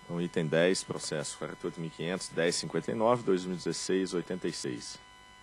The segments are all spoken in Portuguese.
Então, item 10, processo 48.500, 1059, 2016, 86.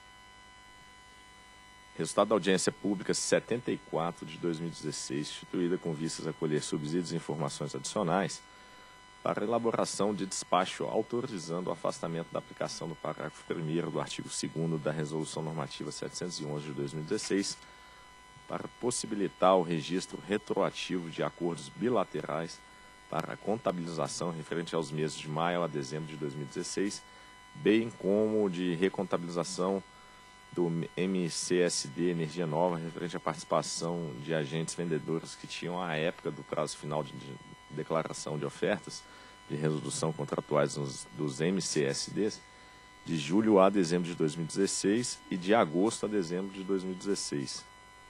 Resultado da audiência pública 74 de 2016, instituída com vistas a colher subsídios e informações adicionais para elaboração de despacho autorizando o afastamento da aplicação do parágrafo 1º do artigo 2º da Resolução Normativa 711 de 2016 para possibilitar o registro retroativo de acordos bilaterais para a contabilização referente aos meses de maio a dezembro de 2016, bem como de recontabilização do MCSD Energia Nova referente à participação de agentes vendedores que tinham à época do prazo final de declaração de ofertas de resolução contratuais dos MCSDs de julho a dezembro de 2016 e de agosto a dezembro de 2016.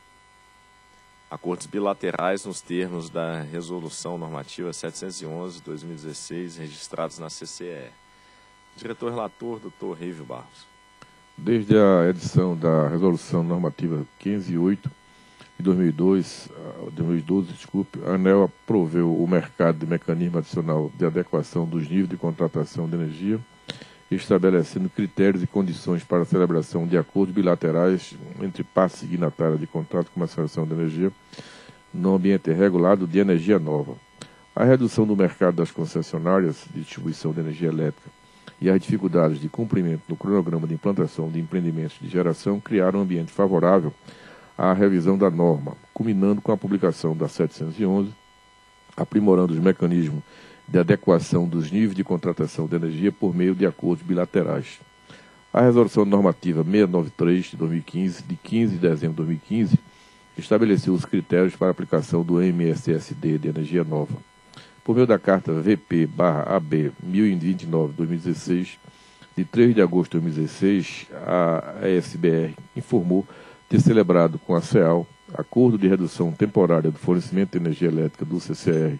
Acordos bilaterais nos termos da Resolução Normativa 711/2016, registrados na CCE. Diretor-relator, Dr. Rívio Barros. Desde a edição da Resolução Normativa 508 de 2012, a ANEEL aproveu o mercado de mecanismo adicional de adequação dos níveis de contratação de energia, estabelecendo critérios e condições para a celebração de acordos bilaterais entre partes signatárias de contrato de comercialização de energia no ambiente regulado de energia nova. A redução do mercado das concessionárias de distribuição de energia elétrica e as dificuldades de cumprimento do cronograma de implantação de empreendimentos de geração criaram um ambiente favorável à revisão da norma, culminando com a publicação da 711, aprimorando os mecanismos de adequação dos níveis de contratação de energia por meio de acordos bilaterais. A Resolução Normativa 693 de 2015, de 15 de dezembro de 2015, estabeleceu os critérios para a aplicação do MSSD de energia nova. Por meio da Carta VP/AB 1029/2016, de 3 de agosto de 2016, a ESBR informou ter celebrado com a CEAL acordo de redução temporária do fornecimento de energia elétrica do CCR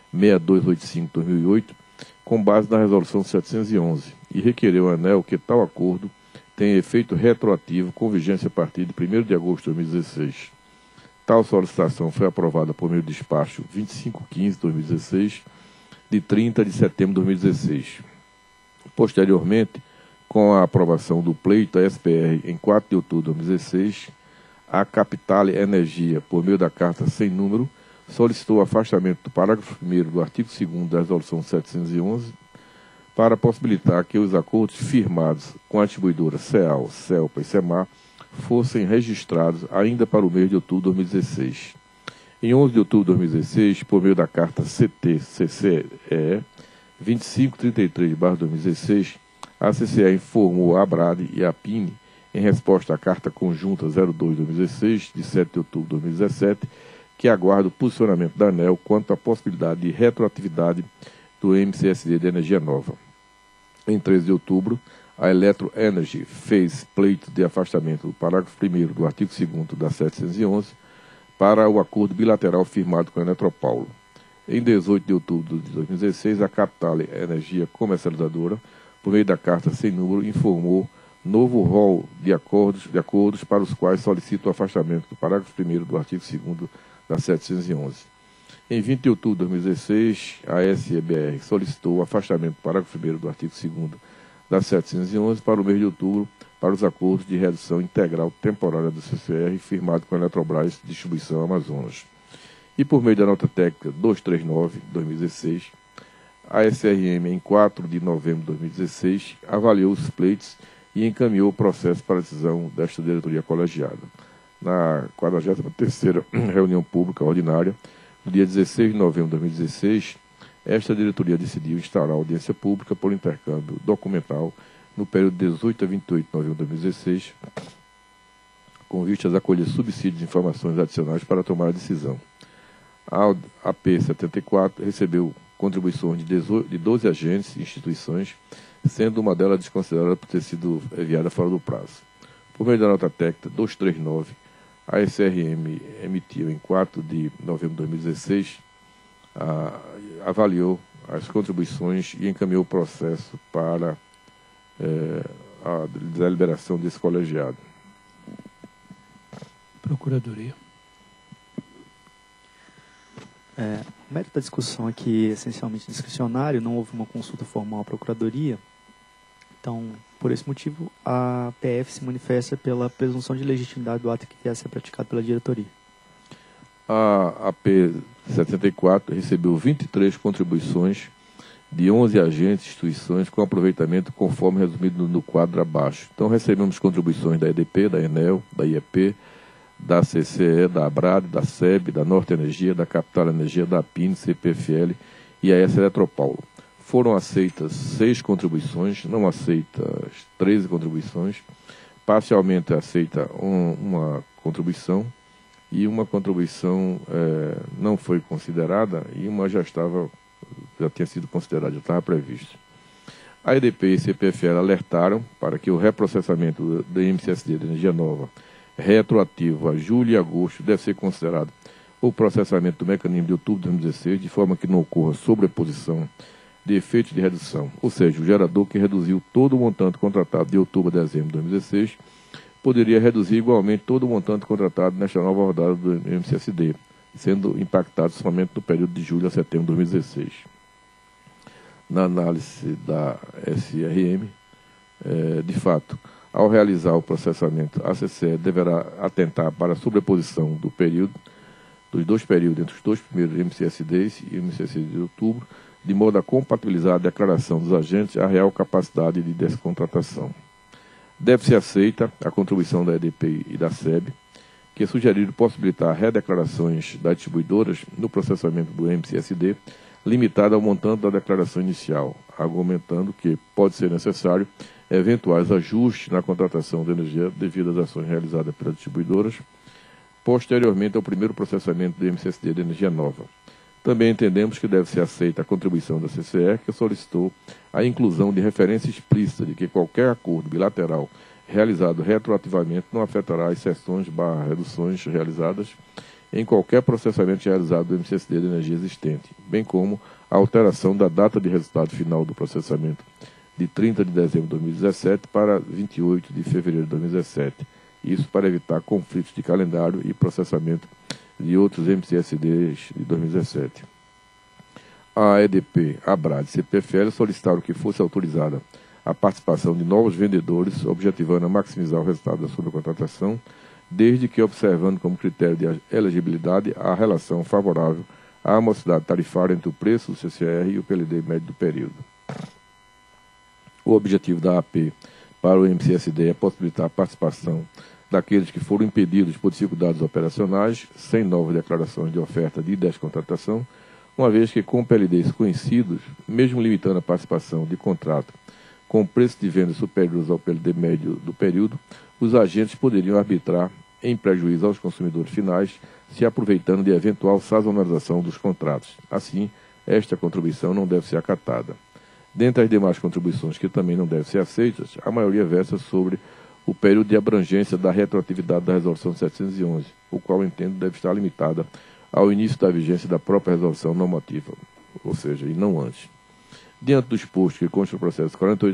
6285/2008, com base na Resolução 711, e requereu à ANEEL que tal acordo tenha efeito retroativo com vigência a partir de 1º de agosto de 2016. Tal solicitação foi aprovada por meio do despacho 2515/2016, de 30 de setembro de 2016. Posteriormente, com a aprovação do pleito da SPR em 4 de outubro de 2016, a Capitale Energia, por meio da carta sem número, solicitou o afastamento do parágrafo 1º do artigo 2º da Resolução 711 para possibilitar que os acordos firmados com a distribuidora CEAL, CELPA e CEMAR fossem registrados ainda para o mês de outubro de 2016. Em 11 de outubro de 2016, por meio da carta CT-CCE 2533/2016, a CCE informou a ABRADE e a PINE, em resposta à Carta Conjunta 02/2016, de 7 de outubro de 2017, que aguarda o posicionamento da ANEEL quanto à possibilidade de retroatividade do MCSD de energia nova. Em 13 de outubro, a Electro Energy fez pleito de afastamento do parágrafo 1º do artigo 2º da 711 para o acordo bilateral firmado com a Eletropaulo. Em 18 de outubro de 2016, a Capitale Energia Comercializadora, por meio da carta sem número, informou novo rol de acordos para os quais solicita o afastamento do parágrafo 1º do artigo 2º da 711. Em 20 de outubro de 2016, a SEBR solicitou o afastamento do parágrafo 1º do artigo 2º da 711 para o mês de outubro para os acordos de redução integral temporária do CCR firmado com a Eletrobras Distribuição Amazonas. E por meio da nota técnica 239/2016, a SRM, em 4 de novembro de 2016, avaliou os pleitos e encaminhou o processo para a decisão desta diretoria colegiada. Na 43ª reunião pública ordinária, no dia 16 de novembro de 2016, esta diretoria decidiu instaurar audiência pública por intercâmbio documental no período de 18 a 28 de novembro de 2016, com vistas a acolher subsídios e informações adicionais para tomar a decisão. A AP74 recebeu contribuições de 12 agentes e instituições, sendo uma delas desconsiderada por ter sido enviada fora do prazo. Por meio da nota técnica 239, a SRM emitiu em 4 de novembro de 2016, avaliou as contribuições e encaminhou o processo para a deliberação desse colegiado. Procuradoria. O mérito da discussão aqui é essencialmente discricionário, não houve uma consulta formal à Procuradoria. Então, por esse motivo, a PF se manifesta pela presunção de legitimidade do ato que vier a ser praticado pela diretoria. A AP 74 recebeu 23 contribuições de 11 agentes e instituições com aproveitamento conforme resumido no quadro abaixo. Então, recebemos contribuições da EDP, da Enel, da IEP, da CCE, da ABRAD, da SEB, da Norte Energia, da Capital Energia, da APIN, CPFL e a S Eletropaulo. Foram aceitas 6 contribuições, não aceitas 13 contribuições, parcialmente aceita uma contribuição e uma contribuição não foi considerada e uma já tinha sido considerada, já estava previsto. A EDP e a CPFL alertaram para que o reprocessamento do MCSD de energia nova retroativo a julho e agosto deve ser considerado o processamento do mecanismo de outubro de 2016, de forma que não ocorra sobreposição de efeitos de redução, ou seja, o gerador que reduziu todo o montante contratado de outubro a dezembro de 2016 poderia reduzir igualmente todo o montante contratado nesta nova rodada do MCSD, sendo impactado somente no período de julho a setembro de 2016. Na análise da SRM, de fato, ao realizar o processamento, a CCE deverá atentar para a sobreposição dos dois períodos entre os dois primeiros MCSDs e o MCSD de outubro, de modo a compatibilizar a declaração dos agentes à real capacidade de descontratação. Deve ser aceita a contribuição da EDP e da SEB, que sugeriram possibilitar redeclarações das distribuidoras no processamento do MCSD, limitada ao montante da declaração inicial, argumentando que pode ser necessário eventuais ajustes na contratação de energia devido às ações realizadas pelas distribuidoras, posteriormente ao primeiro processamento do MCSD de energia nova. Também entendemos que deve ser aceita a contribuição da CCE, que solicitou a inclusão de referência explícita de que qualquer acordo bilateral realizado retroativamente não afetará as cessões/reduções realizadas em qualquer processamento realizado do MCSD de energia existente, bem como a alteração da data de resultado final do processamento de 30 de dezembro de 2017 para 28 de fevereiro de 2017. Isso para evitar conflitos de calendário e processamento de outros MCSDs de 2017. A EDP, a ABRAD e a CPFL solicitaram que fosse autorizada a participação de novos vendedores, objetivando a maximizar o resultado da subcontratação, desde que observando como critério de elegibilidade a relação favorável à amocidade tarifária entre o preço do CCR e o PLD médio do período. O objetivo da AP para o MCSD é possibilitar a participação daqueles que foram impedidos por dificuldades operacionais, sem novas declarações de oferta de descontratação, uma vez que com PLDs conhecidos, mesmo limitando a participação de contrato com preço de venda superiores ao PLD médio do período, os agentes poderiam arbitrar em prejuízo aos consumidores finais, se aproveitando de eventual sazonalização dos contratos. Assim, esta contribuição não deve ser acatada. Dentre as demais contribuições que também não devem ser aceitas, a maioria versa sobre o período de abrangência da retroatividade da Resolução 711, o qual entendo deve estar limitada ao início da vigência da própria resolução normativa, ou seja, e não antes. Diante do exposto que consta o processo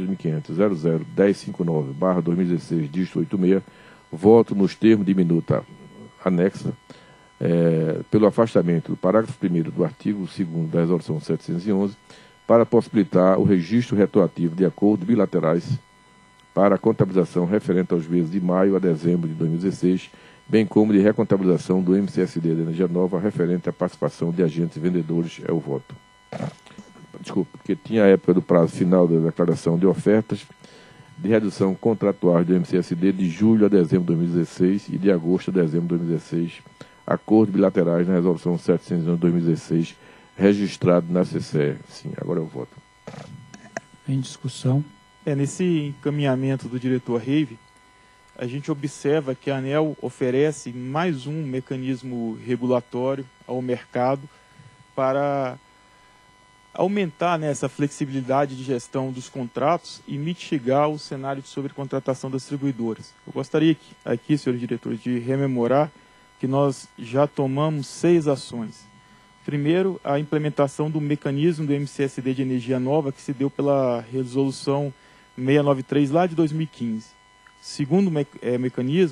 48.500.00.1059/2016, dígito 86, voto nos termos de minuta anexa, pelo afastamento do parágrafo 1º do artigo 2º da Resolução 711, para possibilitar o registro retroativo de acordos bilaterais para a contabilização referente aos meses de maio a dezembro de 2016, bem como de recontabilização do MCSD de energia nova referente à participação de agentes vendedores. É o voto. Desculpe, porque tinha a época do prazo final da declaração de ofertas de redução contratual do MCSD de julho a dezembro de 2016 e de agosto a dezembro de 2016, acordos bilaterais na Resolução 711 de 2016, registrado na CCE. Sim, agora eu voto. Em discussão. Nesse encaminhamento do diretor Reive, a gente observa que a ANEEL oferece mais um mecanismo regulatório ao mercado para aumentar essa flexibilidade de gestão dos contratos e mitigar o cenário de sobrecontratação das distribuidoras. Eu gostaria aqui, senhor diretor, de rememorar que nós já tomamos 6 ações. Primeiro, a implementação do mecanismo do MCSD de energia nova, que se deu pela resolução 693 lá de 2015. Segundo mecanismo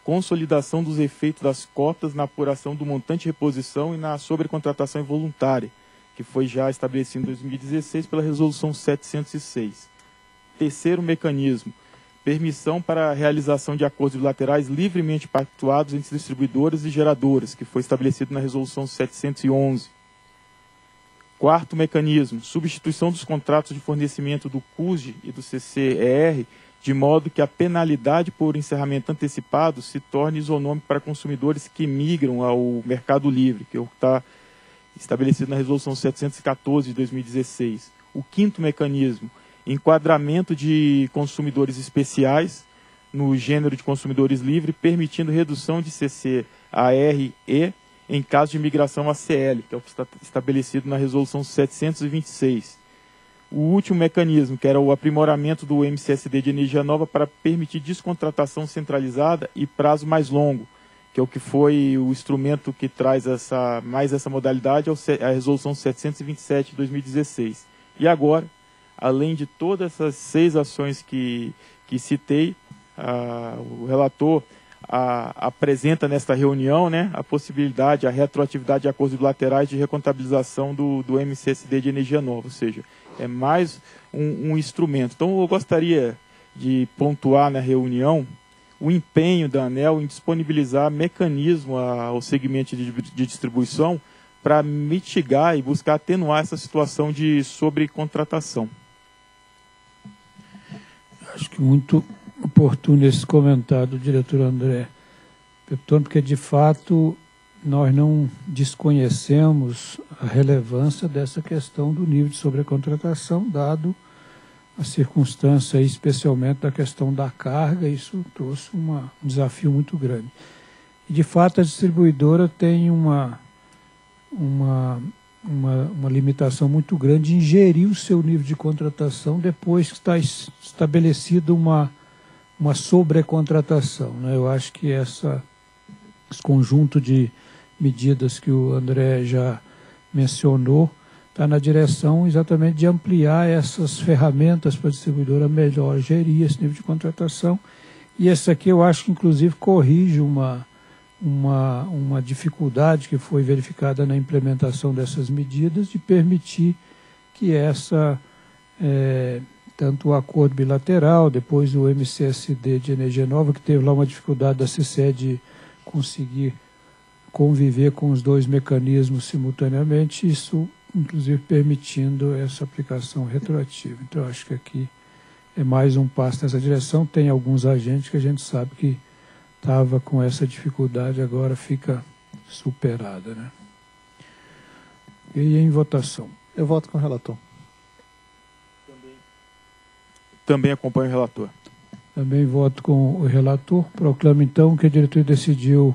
consolidação dos efeitos das cotas na apuração do montante de reposição e na sobrecontratação involuntária, que foi já estabelecido em 2016 pela Resolução 706. Terceiro mecanismo, permissão para a realização de acordos bilaterais livremente pactuados entre distribuidoras e geradoras, que foi estabelecido na Resolução 711. Quarto mecanismo, substituição dos contratos de fornecimento do CUSG e do CCER, de modo que a penalidade por encerramento antecipado se torne isonômica para consumidores que migram ao mercado livre, que é o que está estabelecido na Resolução 714 de 2016. O quinto mecanismo, enquadramento de consumidores especiais no gênero de consumidores livres, permitindo redução de CCAR-E em caso de migração a CL, que é o que está estabelecido na Resolução 726. O último mecanismo, que era o aprimoramento do MCSD de energia nova para permitir descontratação centralizada e prazo mais longo, que é o que foi o instrumento que traz mais essa modalidade, a Resolução 727 de 2016. E agora, além de todas essas 6 ações que citei, o relator apresenta nesta reunião, né, a possibilidade, a retroatividade de acordos bilaterais de recontabilização do MCSD de energia nova, ou seja, é mais um instrumento. Então, eu gostaria de pontuar na reunião o empenho da ANEEL em disponibilizar mecanismo ao segmento de distribuição para mitigar e buscar atenuar essa situação de sobrecontratação. Acho que muito oportuno esse comentário do diretor André Peptoni, porque de fato nós não desconhecemos a relevância dessa questão do nível de sobrecontratação, dado a circunstância, especialmente da questão da carga. Isso trouxe um desafio muito grande. E de fato a distribuidora tem uma limitação muito grande em gerir o seu nível de contratação depois que está estabelecida uma sobrecontratação, né? Eu acho que esse conjunto de medidas que o André já mencionou está na direção exatamente de ampliar essas ferramentas para a distribuidora melhor gerir esse nível de contratação. E esse aqui eu acho que inclusive corrige uma dificuldade que foi verificada na implementação dessas medidas, de permitir que tanto o acordo bilateral, depois o MCSD de energia nova, que teve lá uma dificuldade da CCE de conseguir conviver com os 2 mecanismos simultaneamente, isso inclusive permitindo essa aplicação retroativa. Então eu acho que aqui é mais um passo nessa direção. Tem alguns agentes que a gente sabe que estava com essa dificuldade, agora fica superada, né? E em votação? Eu voto com o relator. Também acompanho o relator. Também voto com o relator. Proclamo, então, que a diretoria decidiu,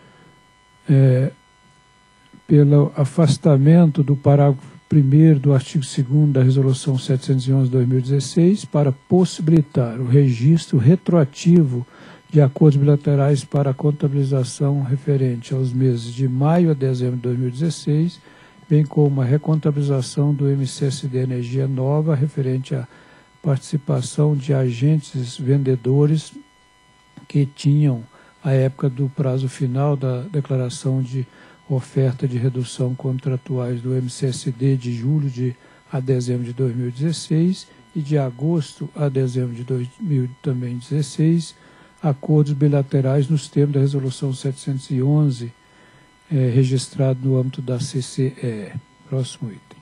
pelo afastamento do parágrafo 1º do artigo 2º da Resolução 711/2016 para possibilitar o registro retroativo de acordos bilaterais para a contabilização referente aos meses de maio a dezembro de 2016, bem como a recontabilização do MCSD Energia Nova referente à participação de agentes vendedores que tinham, à época do prazo final da declaração de oferta de redução contratuais do MCSD de julho a dezembro de 2016 e de agosto a dezembro de 2016, acordos bilaterais nos termos da Resolução 711, registrado no âmbito da CCE. Próximo item.